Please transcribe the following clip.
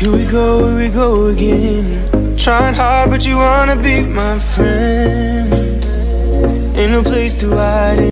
here we go again. Trying hard, but you wanna be my friend. Ain't no place to hide.